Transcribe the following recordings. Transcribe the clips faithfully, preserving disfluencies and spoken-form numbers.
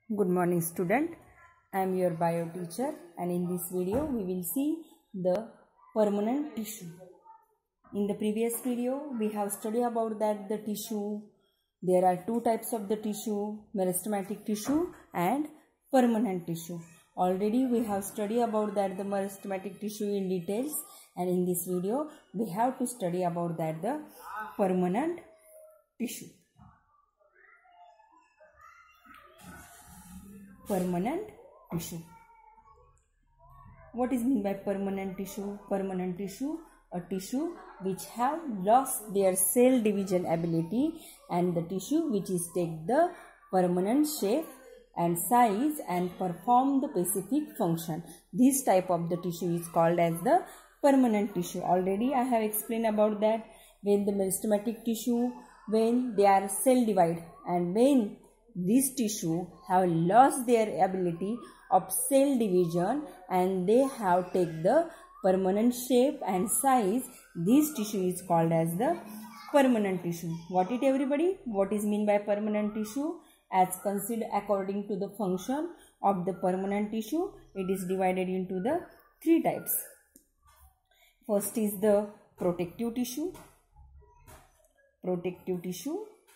Good morning student. I am your bio teacher and in this video we will see the permanent tissue. In the previous video we have studied about that the tissue. There are two types of the tissue, meristematic tissue and permanent tissue. Already we have studied about that the meristematic tissue in details, and in this video we have to study about that the permanent tissue. Permanent tissue. What is meant by permanent tissue? Permanent tissue, a tissue which have lost their cell division ability, and the tissue which is take the permanent shape and size and perform the specific function. This type of the tissue is called as the permanent tissue. Already I have explained about that when the meristematic tissue, when they are cell divide, and when this tissue have lost their ability of cell division and they have take the permanent shape and size, this tissue is called as the permanent tissue. What it everybody? What is mean by permanent tissue? As considered according to the function of the permanent tissue, it is divided into the three types. First is the protective tissue. Protective tissue.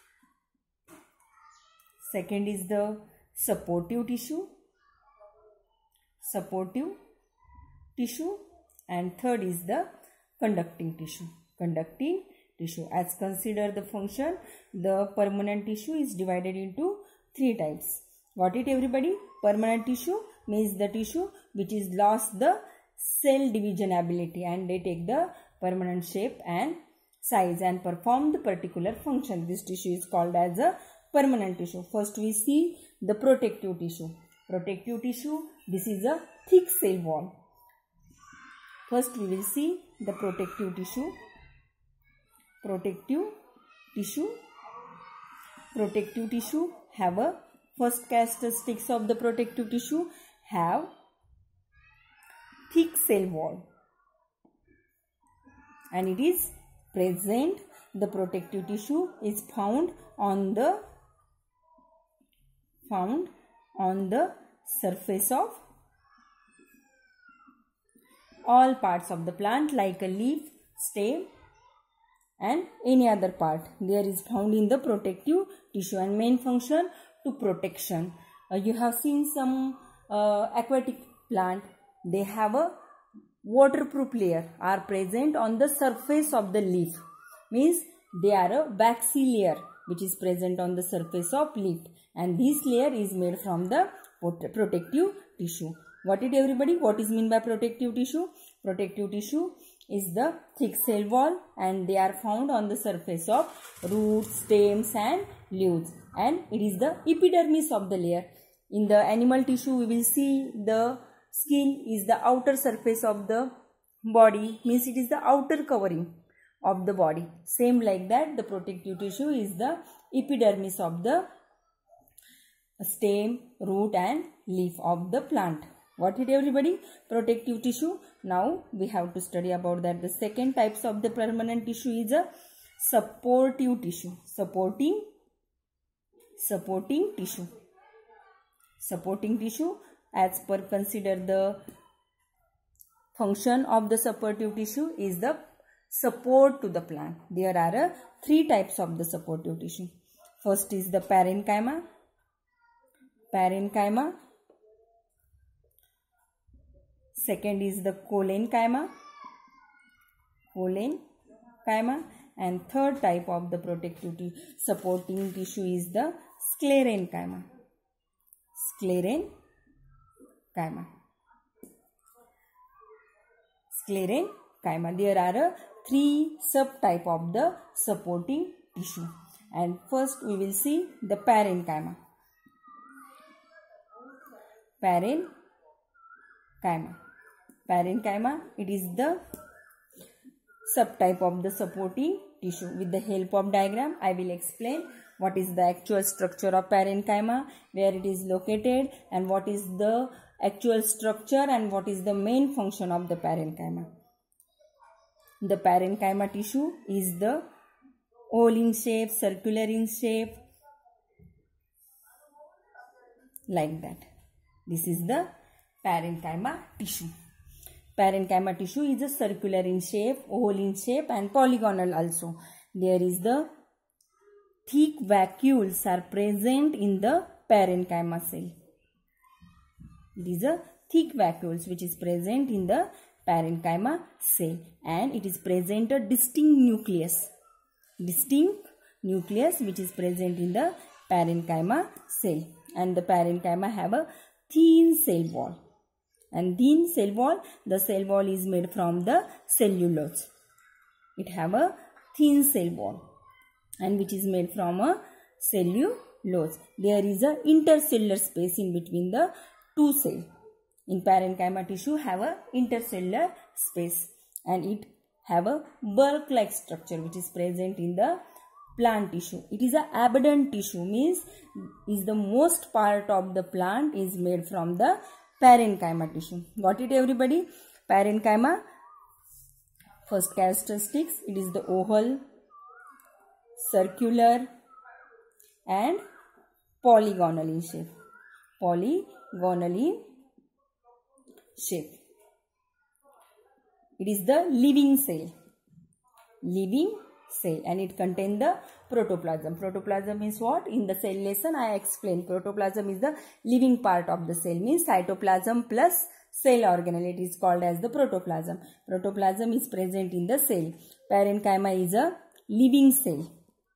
Second is the supportive tissue, supportive tissue, and third is the conducting tissue, conducting tissue. As consider the function, the permanent tissue is divided into three types. Got it everybody? Permanent tissue means the tissue which is lost the cell division ability and they take the permanent shape and size and perform the particular function. This tissue is called as a permanent tissue. First we see the protective tissue. Protective tissue, this is a thick cell wall. First we will see the protective tissue. Protective tissue. Protective tissue have a first characteristics of the protective tissue have thick cell wall, and it is present. The protective tissue is found on the found on the surface of all parts of the plant, like a leaf, stem and any other part. There is found in the protective tissue, and main function to protection. Uh, you have seen some uh, aquatic plant, they have a waterproof layer are present on the surface of the leaf, means they are a waxy layer which is present on the surface of leaf, and this layer is made from the protective tissue. What it everybody? What is mean by protective tissue? Protective tissue is the thick cell wall and they are found on the surface of roots, stems and leaves, and it is the epidermis of the layer. In the animal tissue we will see the skin is the outer surface of the body, means it is the outer covering of the body. Same like that, the protective tissue is the epidermis of the stem, root and leaf of the plant. What it everybody? Protective tissue. Now we have to study about that. The second types of the permanent tissue is a supportive tissue. Supporting, supporting tissue. Supporting tissue, as per consider the function of the supportive tissue is the support to the plant. There are uh, three types of the supportive tissue. First is the parenchyma. Parenchyma. Second is the collenchyma. Collenchyma. And third type of the protective supporting tissue is the sclerenchyma. Sclerenchyma. Sclerenchyma. There are uh, three subtype of the supporting tissue, and first we will see the parenchyma. Parenchyma. Parenchyma, it is the subtype of the supporting tissue. With the help of diagram, I will explain what is the actual structure of parenchyma, where it is located, and what is the actual structure and what is the main function of the parenchyma. The parenchyma tissue is the oval in shape, circular in shape, like that. This is the parenchyma tissue. Parenchyma tissue is a circular in shape, oval in shape and polygonal also. There is the thick vacuoles are present in the parenchyma cell. These are thick vacuoles which is present in the parenchyma cell, and it is present a distinct nucleus. Distinct nucleus which is present in the parenchyma cell, and the parenchyma have a thin cell wall. And thin cell wall, the cell wall is made from the cellulose. It have a thin cell wall and which is made from a cellulose. There is a intercellular space in between the two cells. In parenchyma tissue have a intercellular space, and it have a bulk-like structure which is present in the plant tissue. It is a abundant tissue, means is the most part of the plant is made from the parenchyma tissue. Got it everybody? Parenchyma, first characteristics, it is the oval, circular and polygonal in shape. Polygonal in shape. It is the living cell. Living cell, and it contains the protoplasm. Protoplasm is what? In the cell lesson I explained. Protoplasm is the living part of the cell, means cytoplasm plus cell organelle. It is called as the protoplasm. Protoplasm is present in the cell. Parenchyma is a living cell.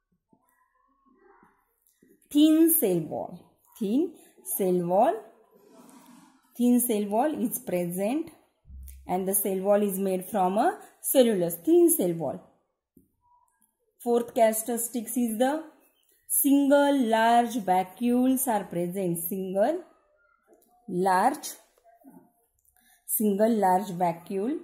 Thin cell wall. Thin cell wall. Thin cell wall is present, and the cell wall is made from a cellulose. Thin cell wall. Fourth characteristics is the single large vacuoles are present. Single large, single large vacuole.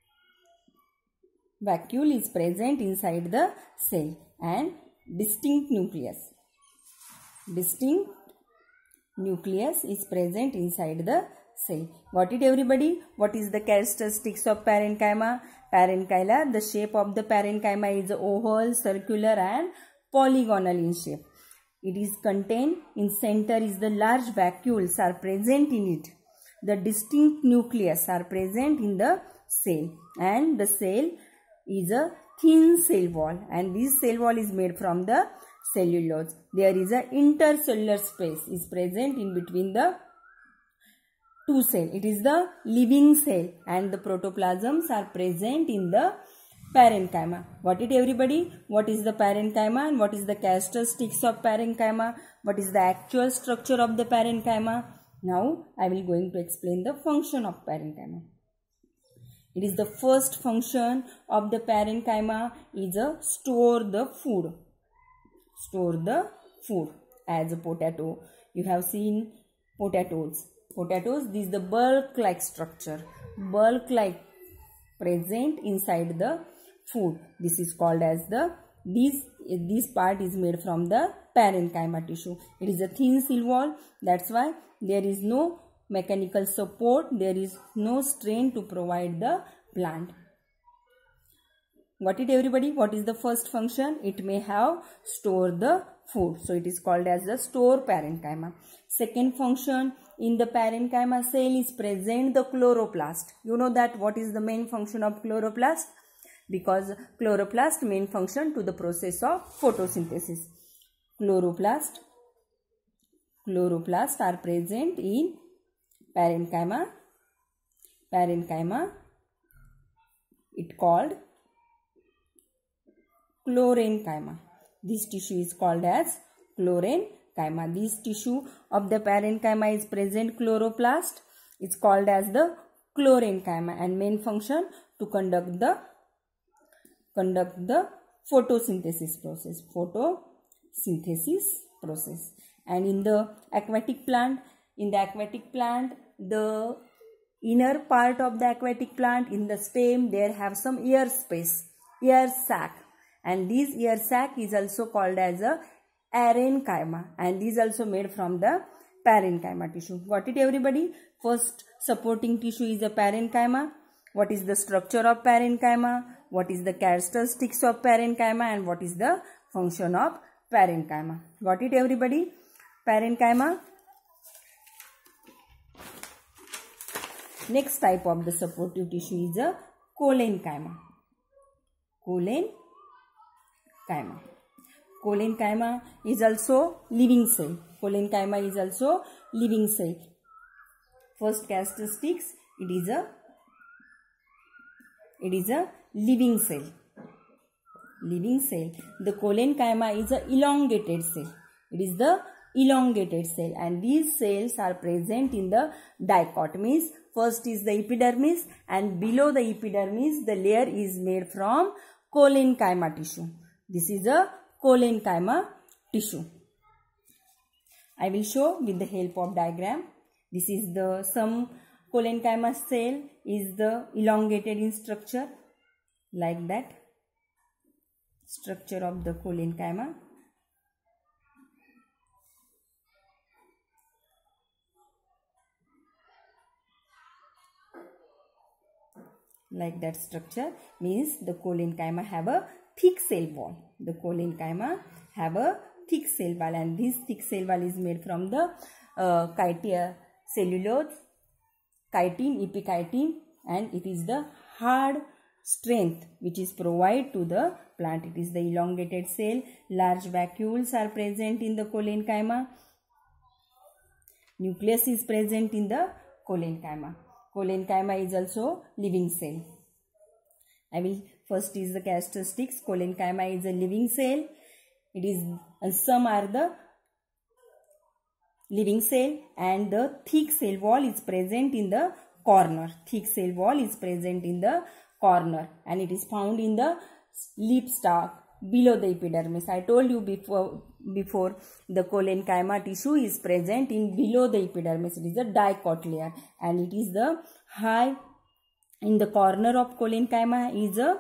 Vacuole is present inside the cell, and distinct nucleus. Distinct nucleus is present inside the cell. Got it everybody? What is the characteristics of parenchyma? Parenchyma, the shape of the parenchyma is oval, circular and polygonal in shape. It is contained in center is the large vacuoles are present in it. The distinct nucleus are present in the cell, and the cell is a thin cell wall, and this cell wall is made from the cellulose. There is a intercellular space is present in between the two cells. It is the living cell, and the protoplasms are present in the parenchyma. Got it everybody? What is the parenchyma and what is the characteristics of parenchyma? What is the actual structure of the parenchyma? Now I will going to explain the function of parenchyma. It is the first function of the parenchyma is a store the food. Store the food. As a potato, you have seen potatoes. Potatoes, this is the bulk-like structure. Bulk-like present inside the food. This is called as the, this, this part is made from the parenchyma tissue. It is a thin cell wall. That's why there is no mechanical support. There is no strain to provide the plant. Got it everybody? What is the first function? It may have store the food. So it is called as the store parenchyma. Second function, in the parenchyma cell is present the chloroplast. You know that what is the main function of chloroplast? Because chloroplast main function to the process of photosynthesis. Chloroplast, chloroplast are present in parenchyma. Parenchyma, it called chlorenchyma. This tissue is called as chlorenchyma. This tissue of the parenchyma is present chloroplast. It's called as the chlorenchyma, and main function to conduct the conduct the photosynthesis process. Photosynthesis process. And in the aquatic plant, in the aquatic plant, the inner part of the aquatic plant, in the stem, there have some air space, air sac. And this air sac is also called as a arenchyma, and this is also made from the parenchyma tissue. Got it everybody? First supporting tissue is the parenchyma. What is the structure of parenchyma? What is the characteristics of parenchyma? And what is the function of parenchyma? Got it everybody? Parenchyma Next type of the supportive tissue is a collenchyma. Collenchyma. Collenchyma is also living cell. Collenchyma is also living cell. First characteristics, it is a it is a living cell. Living cell. The collenchyma is a elongated cell. It is the elongated cell, and these cells are present in the dichotomies. First is the epidermis, and below the epidermis the layer is made from collenchyma tissue. This is a collenchyma tissue. I will show with the help of diagram. This is the some collenchyma cell is the elongated in structure, like that. Structure of the collenchyma. Like that structure means the collenchyma have a thick cell wall. The collenchyma have a thick cell wall, and this thick cell wall is made from the uh, chitin, cellulose, chitin, epichitin, and it is the hard strength which is provided to the plant. It is the elongated cell. Large vacuoles are present in the collenchyma. Nucleus is present in the collenchyma. Collenchyma is also living cell. I will first is the characteristics. Collenchyma is a living cell. It is, and some are the living cell, and the thick cell wall is present in the corner. Thick cell wall is present in the corner, and it is found in the leaf stalk below the epidermis. I told you before before the collenchyma tissue is present in below the epidermis. It is a dicot layer, and it is the high in the corner of collenchyma is a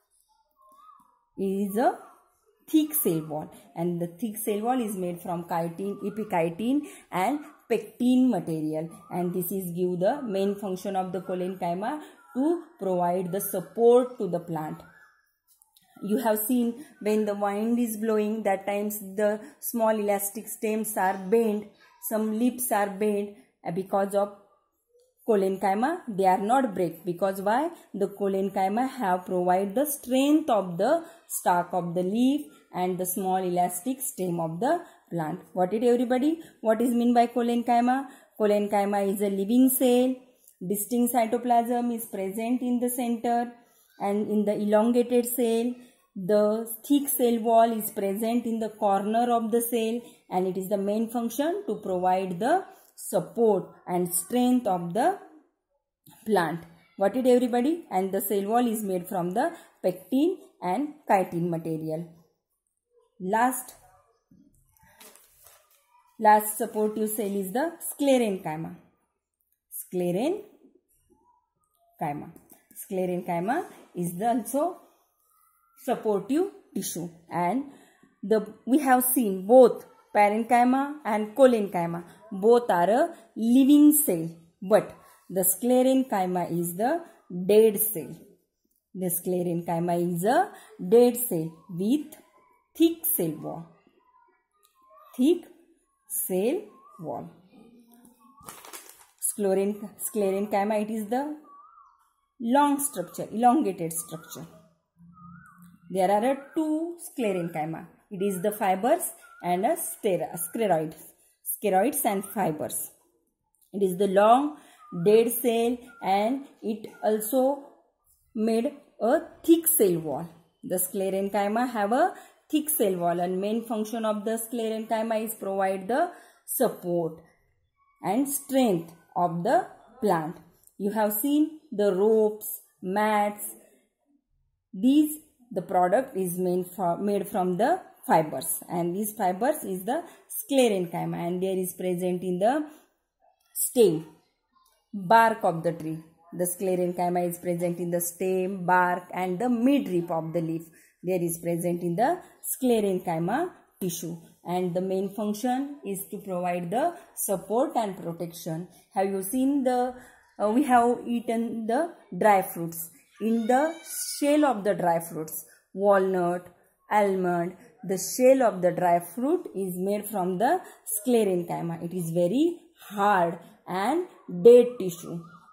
is a thick cell wall, and the thick cell wall is made from chitin, epichitin, and pectin material, and this is give the main function of the collenchyma to provide the support to the plant. You have seen when the wind is blowing, that times the small elastic stems are bent, some leaves are bent because of collenchyma. They are not break, because why? The collenchyma have provide the strength of the stalk of the leaf and the small elastic stem of the plant. What it everybody? What is mean by collenchyma? Collenchyma is a living cell. Distinct cytoplasm is present in the center, and in the elongated cell, the thick cell wall is present in the corner of the cell, and it is the main function to provide the support and strength of the plant. What it everybody? And the cell wall is made from the pectin and chitin material. Last, last supportive cell is the sclerenchyma. Sclerenchyma. Sclerenchyma is the also supportive tissue, and the we have seen both parenchyma and collenchyma, both are a living cell, but the sclerenchyma is the dead cell. The sclerenchyma is a dead cell with thick cell wall. Thick cell wall. Sclerenchyma, it is the long structure, elongated structure. There are a two sclerenchyma. It is the fibers and a scleroids. Scleroids and fibers. It is the long dead cell, and it also made a thick cell wall. The sclerenchyma have a thick cell wall, and main function of the sclerenchyma is provide the support and strength of the plant. You have seen the ropes, mats. These the product is made, for, made from the fibers, and these fibers is the sclerenchyma, and there is present in the stem, bark of the tree. The sclerenchyma is present in the stem, bark, and the midrib of the leaf. There is present in the sclerenchyma tissue, and the main function is to provide the support and protection. Have you seen the uh, we have eaten the dry fruits. In the shell of the dry fruits, walnut, almond, the shell of the dry fruit is made from the sclerenchyma. It is very hard and dead tissue.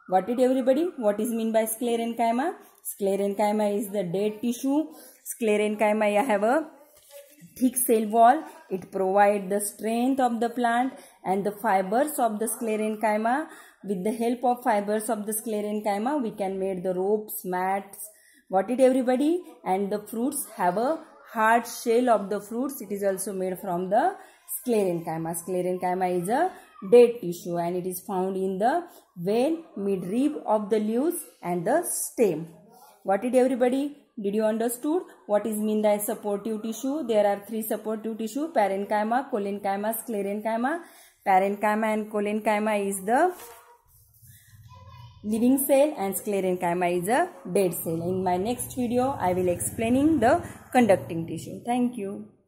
Got it, everybody? What is mean by sclerenchyma? Sclerenchyma is the dead tissue. Sclerenchyma have a thick cell wall. It provides the strength of the plant, and the fibers of the sclerenchyma, with the help of fibers of the sclerenchyma, we can make the ropes, mats. Got it, everybody? And the fruits have a hard shell of the fruits. It is also made from the sclerenchyma. Sclerenchyma is a dead tissue and it is found in the vein, midrib of the leaves and the stem. Got it, everybody? Did you understood what is mean by supportive tissue? There are three supportive tissue: parenchyma, collenchyma, sclerenchyma. Parenchyma and collenchyma is the living cell and sclerenchyma is a dead cell. In my next video, I will explaining the conducting tissue. Thank you.